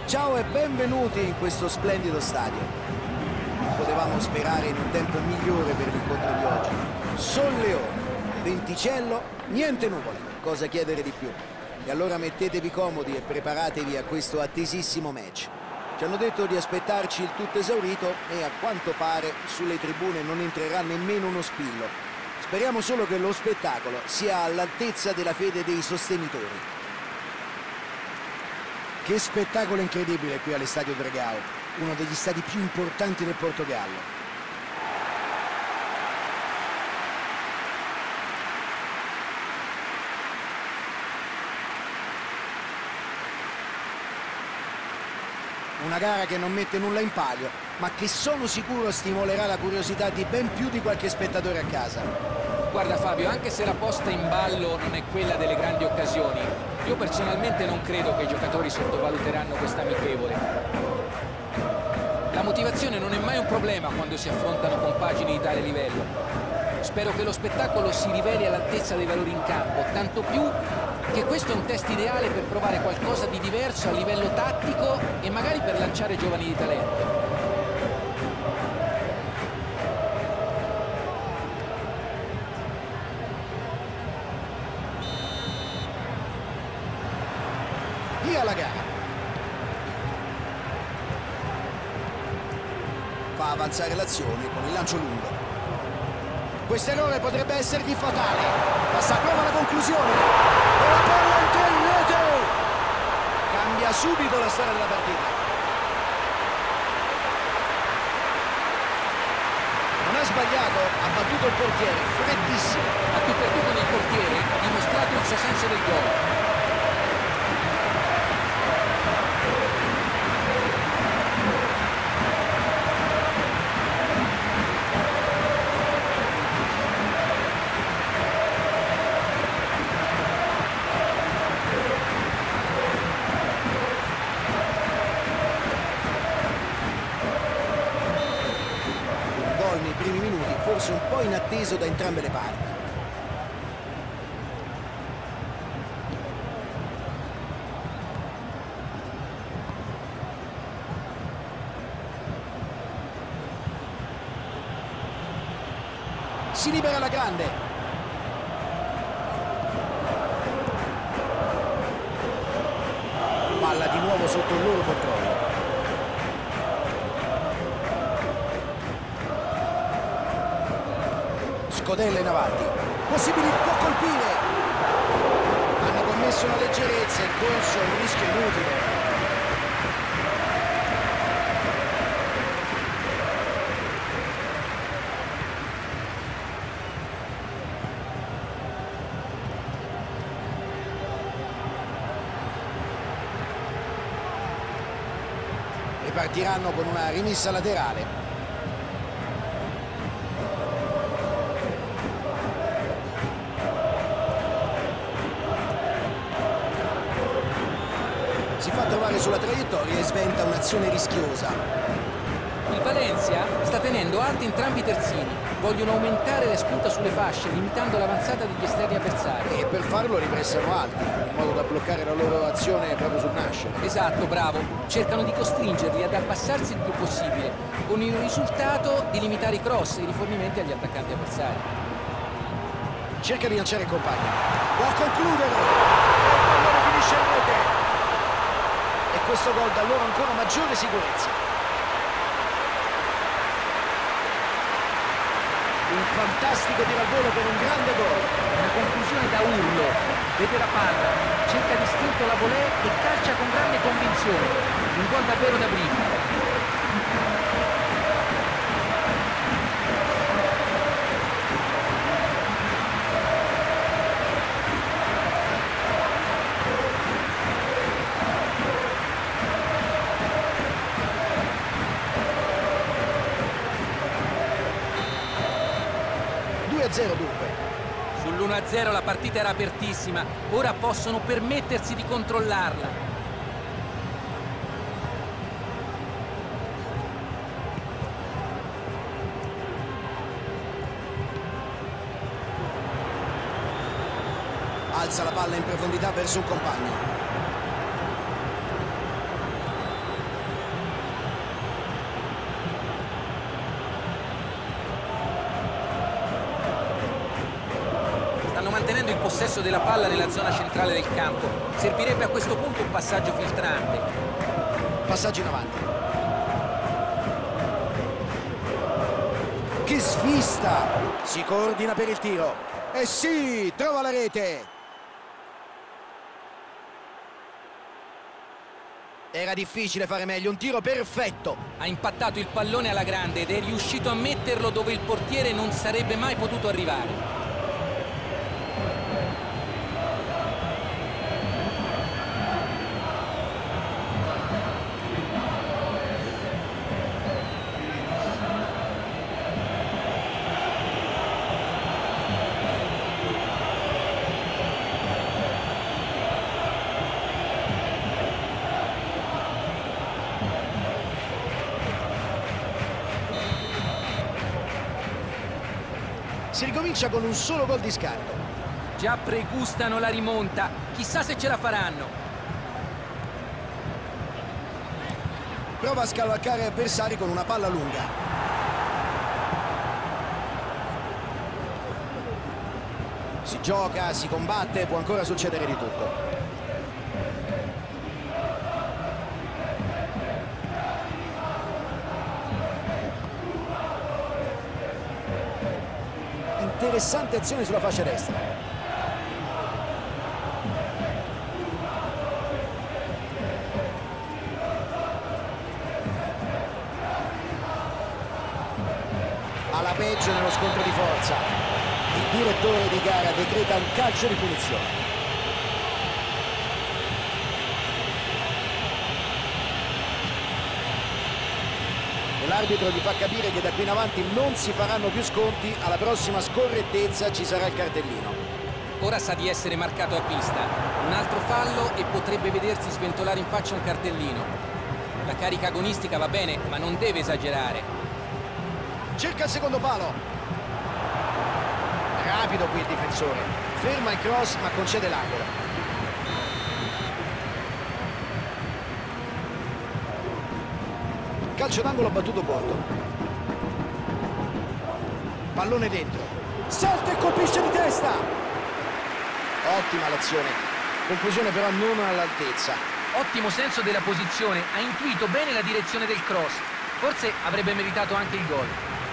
Ciao e benvenuti in questo splendido stadio. Non potevamo sperare in un tempo migliore per l'incontro di oggi. Solleone, venticello, niente nuvole. Cosa chiedere di più? E allora mettetevi comodi e preparatevi a questo attesissimo match. Ci hanno detto di aspettarci il tutto esaurito e a quanto pare sulle tribune non entrerà nemmeno uno spillo. Speriamo solo che lo spettacolo sia all'altezza della fede dei sostenitori. Che spettacolo incredibile qui all'Estadio Dragao, uno degli stadi più importanti del Portogallo. Una gara che non mette nulla in palio, ma che sono sicuro stimolerà la curiosità di ben più di qualche spettatore a casa. Guarda Fabio, anche se la posta in ballo non è quella delle grandi occasioni, io personalmente non credo che i giocatori sottovaluteranno questa amichevole. La motivazione non è mai un problema quando si affrontano compagini di tale livello. Spero che lo spettacolo si riveli all'altezza dei valori in campo, tanto più che questo è un test ideale per provare qualcosa di diverso a livello tattico e magari per lanciare giovani di talento. Via la gara. Fa avanzare l'azione con il lancio lungo. Questo errore potrebbe essergli fatale. Passa a prova la conclusione. E la palla entra in rete. Cambia subito la storia della partita. Non ha sbagliato, ha battuto il portiere, freddissimo. A più per più con il portiere ha dimostrato il suo senso del gol. Nei primi minuti, forse un po' inatteso da entrambe le parti. Si libera la grande. Palla di nuovo sotto il loro controllo. Scodella in avanti, possibili, può colpire, hanno commesso una leggerezza, il corso è un rischio inutile. E partiranno con una rimessa laterale. Si fa trovare sulla traiettoria e sventa un'azione rischiosa. Il Valencia sta tenendo alti entrambi i terzini. Vogliono aumentare le spunte sulle fasce, limitando l'avanzata degli esterni avversari. E per farlo li pressano alti, in modo da bloccare la loro azione proprio sul nascere. Esatto, bravo. Cercano di costringerli ad abbassarsi il più possibile, con il risultato di limitare i cross e i rifornimenti agli attaccanti avversari. Cerca di lanciare il compagno. Può concludere. E il pallone finisce in rete. E questo gol dà loro ancora maggiore sicurezza. Un fantastico tiro al volo per un grande gol. Una conclusione da urlo. Vede la palla, cerca distinto la volée e calcia con grande convinzione. Un gol davvero da brividi. 2-0 dunque. Sull'1-0 la partita era apertissima, ora possono permettersi di controllarla. Alza la palla in profondità verso un compagno. possesso della palla nella zona centrale del campo. Servirebbe a questo punto un passaggio filtrante. Passaggio in avanti. Che svista! Si coordina per il tiro. E sì, trova la rete. Era difficile fare meglio, un tiro perfetto. Ha impattato il pallone alla grande ed è riuscito a metterlo dove il portiere non sarebbe mai potuto arrivare. Si ricomincia con un solo gol di scarto. Già pregustano la rimonta, chissà se ce la faranno. Prova a scavalcare avversari con una palla lunga. Si gioca, si combatte, può ancora succedere di tutto. Interessante azione sulla fascia destra. Alla peggio nello scontro di forza. Il direttore di gara decreta un calcio di punizione. L'arbitro gli fa capire che da qui in avanti non si faranno più sconti, alla prossima scorrettezza ci sarà il cartellino. Ora sa di essere marcato a vista. Un altro fallo e potrebbe vedersi sventolare in faccia un cartellino. La carica agonistica va bene, ma non deve esagerare. Cerca il secondo palo. Rapido qui il difensore. Ferma il cross ma concede l'angolo. Calcio d'angolo battuto corto. Pallone dentro. Salta e colpisce di testa. Ottima l'azione. Conclusione però non all'altezza. Ottimo senso della posizione, ha intuito bene la direzione del cross. Forse avrebbe meritato anche il gol.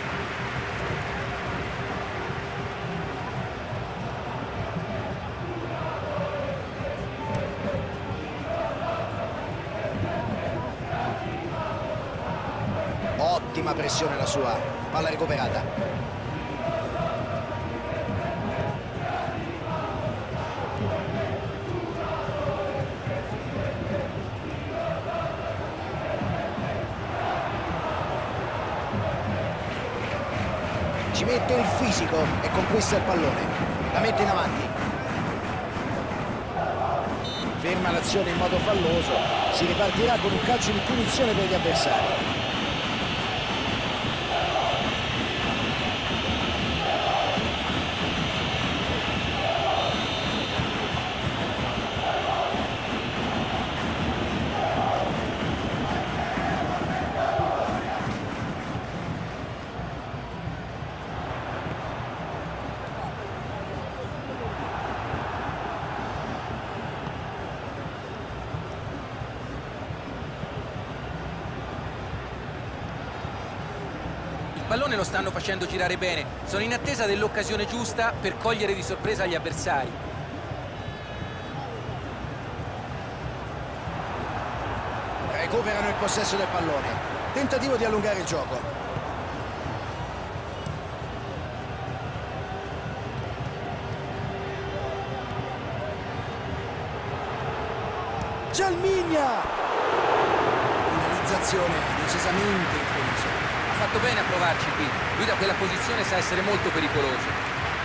Ottima pressione la sua, palla recuperata. Ci mette il fisico e conquista il pallone. La mette in avanti. Ferma l'azione in modo falloso. Si ripartirà con un calcio di punizione per gli avversari. Il pallone lo stanno facendo girare bene, sono in attesa dell'occasione giusta per cogliere di sorpresa gli avversari. Recuperano il possesso del pallone. Tentativo di allungare il gioco. Gelmigna! Finalizzazione decisamente infelice. Ha fatto bene a provarci qui, lui da quella posizione sa essere molto pericoloso.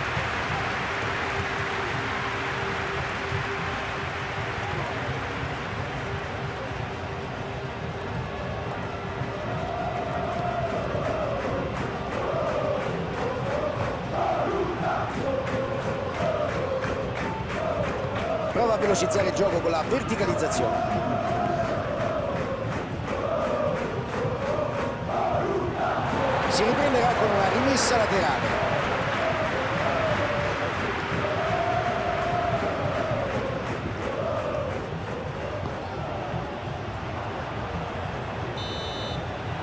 Prova a velocizzare il gioco con la verticalizzazione. Si riprenderà con una rimessa laterale.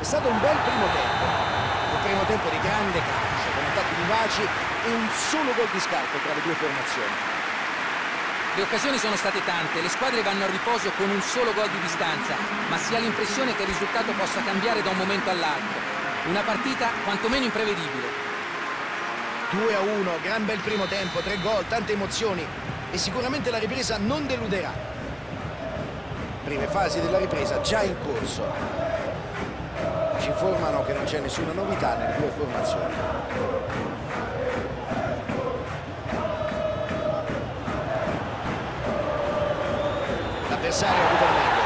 stato un bel primo tempo. Un primo tempo di grande calcio, con attacchi vivaci e un solo gol di scarto tra le due formazioni. Le occasioni sono state tante, le squadre vanno a riposo con un solo gol di distanza, ma si ha l'impressione che il risultato possa cambiare da un momento all'altro. Una partita quantomeno imprevedibile. 2-1, gran bel primo tempo, 3 gol, tante emozioni e sicuramente la ripresa non deluderà. Prime fasi della ripresa già in corso. Ci informano che non c'è nessuna novità nelle due formazioni. L'avversario ha avuto il meglio.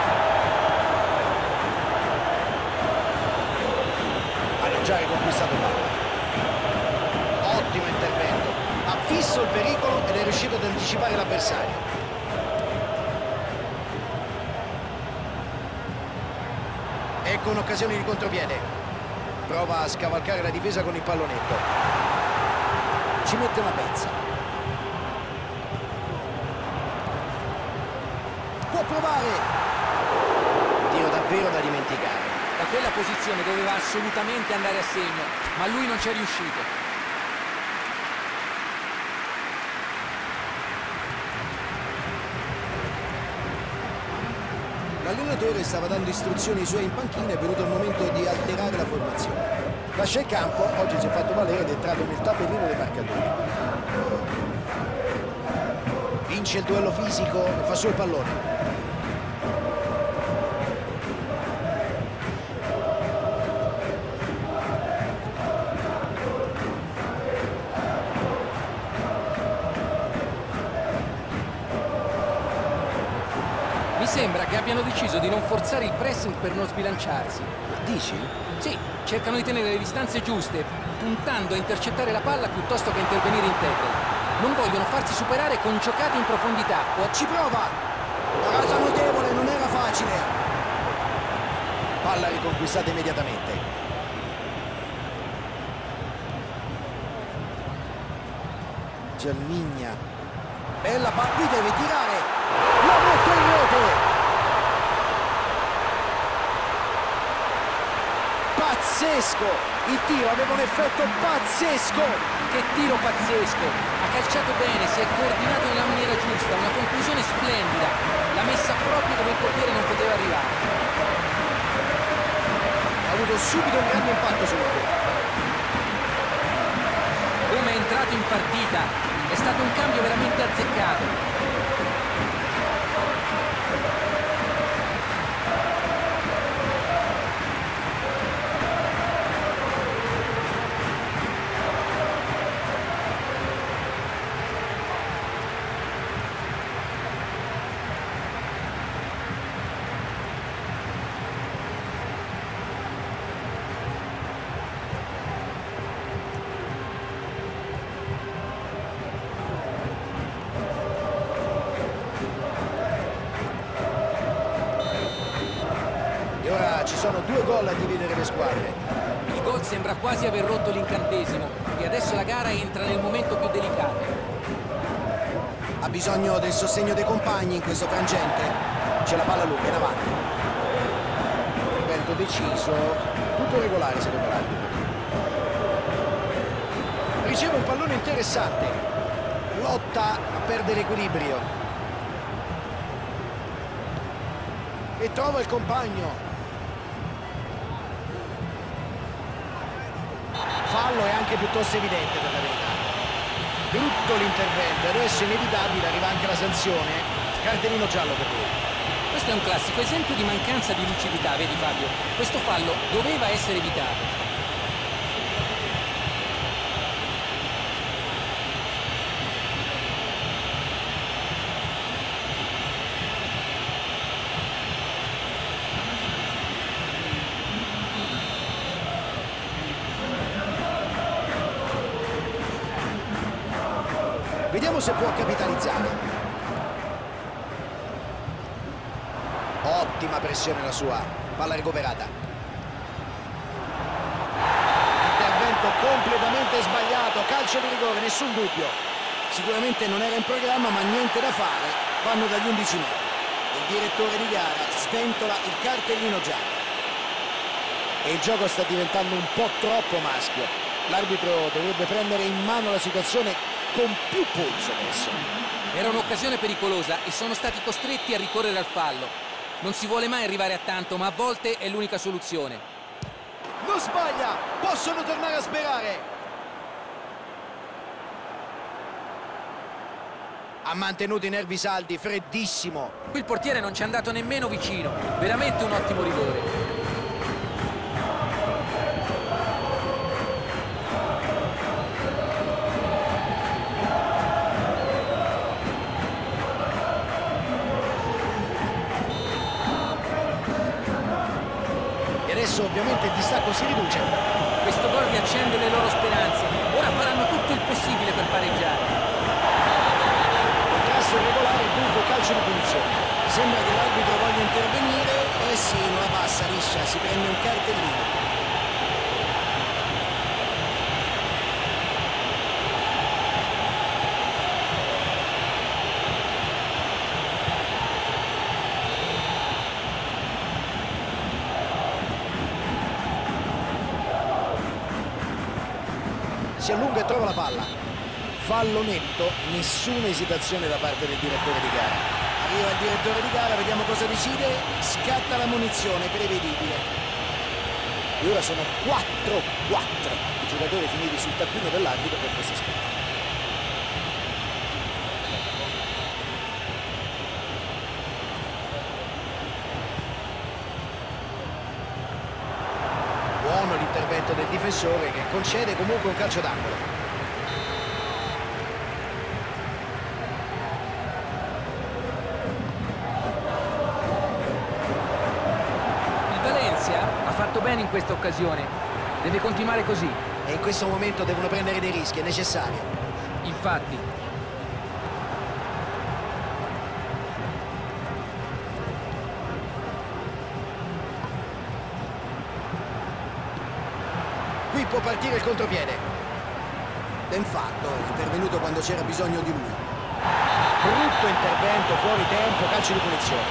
Hanno già riconquistato palla. Ottimo intervento, ha fisso il pericolo ed è riuscito ad anticipare l'avversario. Ecco un'occasione di contropiede, prova a scavalcare la difesa con il pallonetto, ci mette una pezza, può provare, tiro davvero da dimenticare. Da quella posizione doveva assolutamente andare a segno, ma lui non ci è riuscito. L'allenatore stava dando istruzioni ai suoi in panchina, è venuto il momento di alterare la formazione. Lascia il campo, oggi si è fatto valere ed è entrato nel tabellino dei marcatori. Vince il duello fisico e fa su il pallone. Mi sembra che abbiano deciso di non forzare il pressing per non sbilanciarsi. Dici? Sì, cercano di tenere le distanze giuste, puntando a intercettare la palla piuttosto che intervenire in tackle. Non vogliono farsi superare con giocate in profondità. Ci prova! Parata notevole, non era facile. Palla riconquistata immediatamente. Gialmigna. Bella palla, qui deve tirare. La mette in rete. Pazzesco! Il tiro aveva un effetto pazzesco! Che tiro pazzesco! Ha calciato bene, si è coordinato nella maniera giusta, una conclusione splendida. L'ha messa proprio dove il portiere non poteva arrivare. Ha avuto subito un grande impatto sul gol. Come è entrato in partita, è stato un cambio veramente azzeccato. Ci sono 2 gol a dividere le squadre. Il gol sembra quasi aver rotto l'incantesimo e adesso la gara entra nel momento più delicato. Ha bisogno del sostegno dei compagni in questo frangente. C'è la palla lunga in avanti. Intervento deciso, tutto regolare secondo l'arbitro. Riceve un pallone interessante. Lotta a perdere equilibrio. E trova il compagno. Fallo è anche piuttosto evidente per la verità. Brutto l'intervento, adesso inevitabile arriva anche la sanzione. Cartellino giallo per lui. Questo è un classico esempio di mancanza di lucidità, vedi Fabio? Questo fallo doveva essere evitato. Vediamo se può capitalizzare. Ottima pressione la sua. Palla recuperata. Intervento completamente sbagliato. Calcio di rigore, nessun dubbio. Sicuramente non era in programma, ma niente da fare. Vanno dagli 11 metri. Il direttore di gara sventola il cartellino giallo. e il gioco sta diventando un po' troppo maschio. L'arbitro dovrebbe prendere in mano la situazione con più polso adesso. Era un'occasione pericolosa e sono stati costretti a ricorrere al fallo. Non si vuole mai arrivare a tanto, ma a volte è l'unica soluzione. Non sbaglia, possono tornare a sperare. Ha mantenuto i nervi saldi, freddissimo. Qui il portiere non ci è andato nemmeno vicino. Veramente un ottimo rigore. Adesso ovviamente il distacco si riduce. Questo gol riaccende le loro speranze. Ora faranno tutto il possibile per pareggiare. Contrasto irregolare, dunque calcio di punizione. Sembra che l'arbitro voglia intervenire. Eh sì, non la passa liscia, si prende un cartellino. Si allunga e trova la palla. Fallo netto, nessuna esitazione da parte del direttore di gara. Arriva il direttore di gara, vediamo cosa decide. Scatta la munizione, prevedibile. E ora sono 4-4 i giocatori finiti sul taccuino dell'arbitro per questa squadra. Buono l'intervento del difensore che concede comunque un calcio d'angolo. Il Valencia ha fatto bene in questa occasione. Deve continuare così. E in questo momento devono prendere dei rischi, è necessario. Infatti. Qui può partire il contropiede. Ben fatto, è intervenuto quando c'era bisogno di lui. Brutto intervento, fuori tempo, calcio di punizione.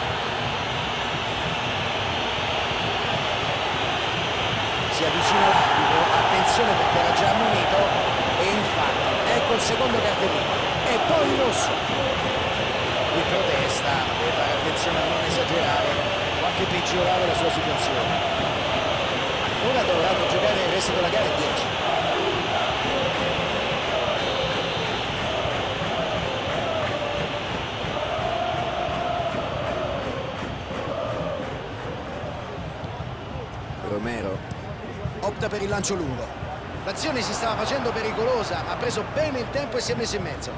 Si avvicina l'arbitro, attenzione perché era già ammonito. E infatti, ecco il secondo cartellino. E poi il rosso. Qui protesta, deve fare attenzione a non esagerare o anche peggiorare la sua situazione. Ora dovranno giocare il resto della gara a 10. Romero opta per il lancio lungo. L'azione si stava facendo pericolosa, ma ha preso bene il tempo e si è messo in mezzo.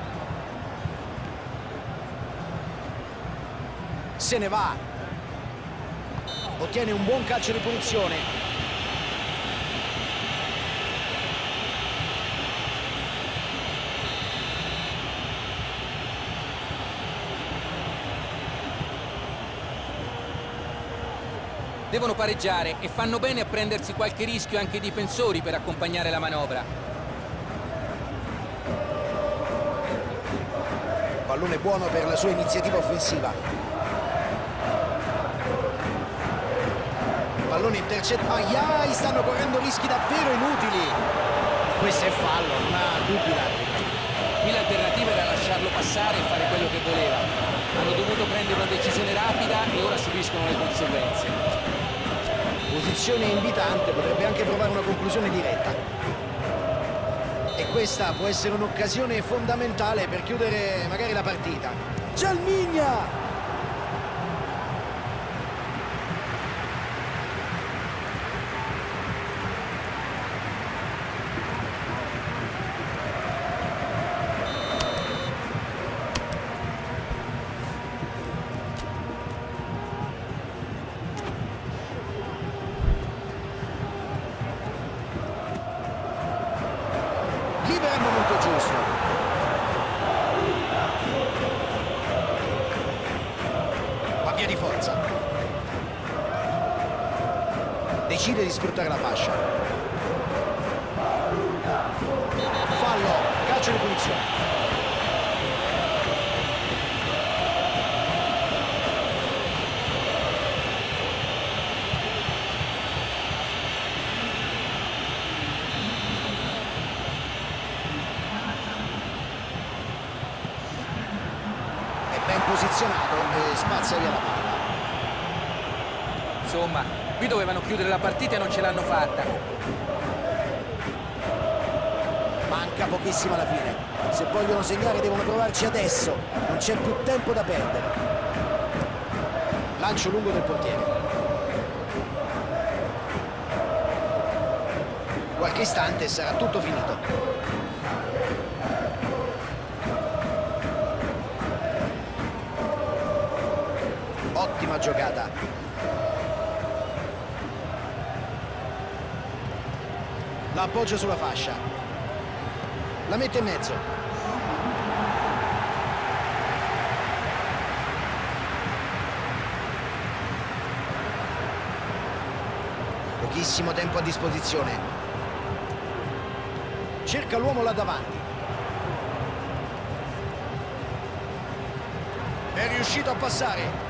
Se ne va. Ottiene un buon calcio di punizione. Devono pareggiare e fanno bene a prendersi qualche rischio anche i difensori per accompagnare la manovra. Pallone buono per la sua iniziativa offensiva. Pallone intercettato. Aiai, stanno correndo rischi davvero inutili. Questo è fallo, non ha dubbi l'arbitro. Qui l'alternativa era lasciarlo passare e fare quello che voleva. Hanno dovuto prendere una decisione rapida e ora subiscono le conseguenze. Posizione invitante, potrebbe anche provare una conclusione diretta. E questa può essere un'occasione fondamentale per chiudere magari la partita. Gialmigna! Libera il momento giusto. Va via di forza. Decide di sfruttare la fascia. Fallo, calcio di punizione. posizionato e spazza via la palla. Insomma, qui dovevano chiudere la partita e non ce l'hanno fatta. Manca pochissimo alla fine. Se vogliono segnare devono provarci adesso. Non c'è più tempo da perdere. Lancio lungo del portiere. Qualche istante sarà tutto finito. Ottima giocata. La appoggia sulla fascia. La mette in mezzo. Pochissimo tempo a disposizione. Cerca l'uomo là davanti. È riuscito a passare.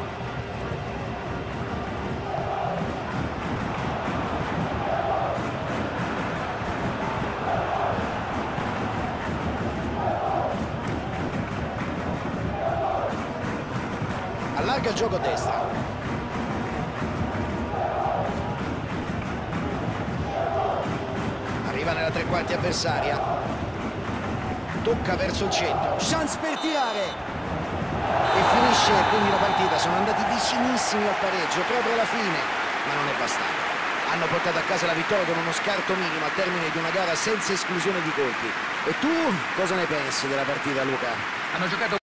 Allarga il gioco a destra. Arriva nella tre quarti avversaria. Tocca verso il centro. Chance per tirare. E finisce quindi la partita. Sono andati vicinissimi al pareggio proprio alla fine, ma non è bastato. Hanno portato a casa la vittoria con uno scarto minimo al termine di una gara senza esclusione di colpi. E tu cosa ne pensi della partita, Luca? Hanno giocato